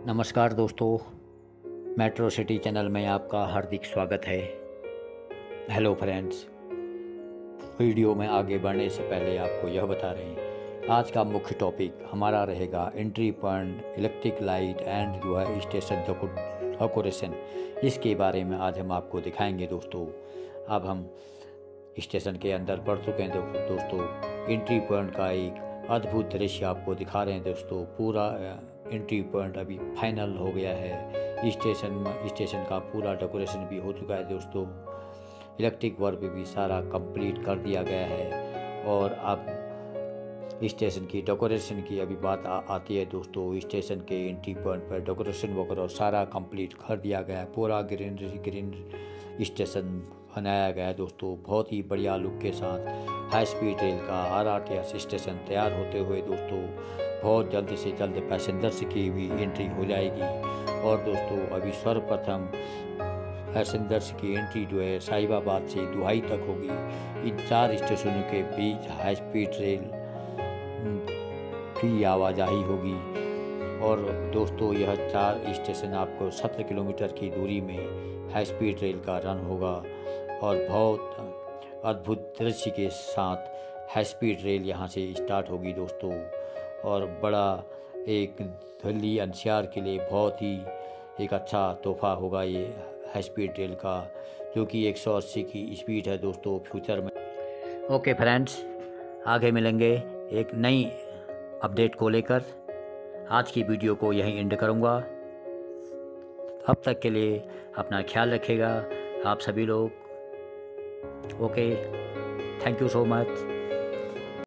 नमस्कार दोस्तों, metro city channel में आपका हार्दिक स्वागत है। हेलो फ्रेंड्स, वीडियो में आगे बढ़ने से पहले आपको यह बता रहे हैं, आज का मुख्य टॉपिक हमारा रहेगा entry point, electric light and जो है स्टेशन डेकोरेशन। इसके बारे में आज हम आपको दिखाएंगे दोस्तों। अब हम स्टेशन के अंदर बढ़ चुके हैं दोस्तों। एंट्री पॉइंट का एक अद्भुत दृश्य आपको दिखा रहे हैं दोस्तों। पूरा एंट्री पॉइंट अभी फाइनल हो गया है। स्टेशन का पूरा डेकोरेशन भी हो चुका है दोस्तों। इलेक्ट्रिक वर्क भी सारा कंप्लीट कर दिया गया है। और अब स्टेशन की डेकोरेशन की अभी बात आती है दोस्तों। स्टेशन के एंट्री पॉइंट पर डेकोरेशन वगैरह सारा कंप्लीट कर दिया गया है। पूरा ग्रीन स्टेशन बनाया गया है दोस्तों। बहुत ही बढ़िया लुक के साथ हाई स्पीड रेल का आरआरटीएस स्टेशन तैयार होते हुए दोस्तों बहुत जल्द से जल्द पैसेंजर्स की भी एंट्री हो जाएगी। और दोस्तों अभी सर्वप्रथम पैसेंजर्स की एंट्री जो है साहिबाबाद से दुहाई तक होगी। इन 4 स्टेशनों के बीच हाई स्पीड रेल की आवाजाही होगी। और दोस्तों यह 4 स्टेशन आपको 17 किलोमीटर की दूरी में हाई स्पीड रेल का रन होगा। और बहुत अद्भुत दृश्य के साथ हाई स्पीड रेल यहाँ से स्टार्ट होगी दोस्तों। और बड़ा एक दिल्ली एनसीआर के लिए बहुत ही एक अच्छा तोहफा होगा ये हाई स्पीड रेल का, जो कि 180 की स्पीड है दोस्तों फ्यूचर में। ओके फ्रेंड्स, आगे मिलेंगे एक नई अपडेट को लेकर। आज की वीडियो को यहीं एंड करूँगा। अब तक के लिए अपना ख्याल रखिएगा आप सभी लोग। Okay, thank you so much.